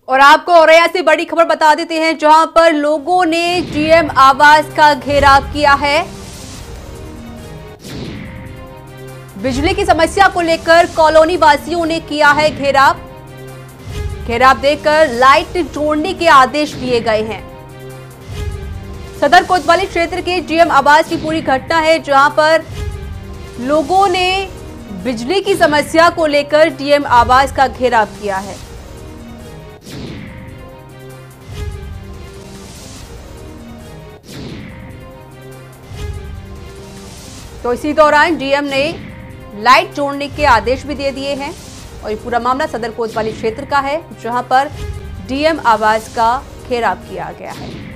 और आपको औरैया से बड़ी खबर बता देते हैं, जहां पर लोगों ने डीएम आवास का घेराव किया है। बिजली की समस्या को लेकर कॉलोनी वासियों ने किया है घेराव। घेराव देकर लाइट जोड़ने के आदेश दिए गए हैं। सदर कोतवाली क्षेत्र के डीएम आवास की पूरी घटना है, जहां पर लोगों ने बिजली की समस्या को लेकर डीएम आवास का घेराव किया है। तो इसी दौरान डीएम ने लाइट जोड़ने के आदेश भी दे दिए हैं। और ये पूरा मामला सदर कोतवाली क्षेत्र का है, जहां पर डीएम आवास का घेराव किया गया है।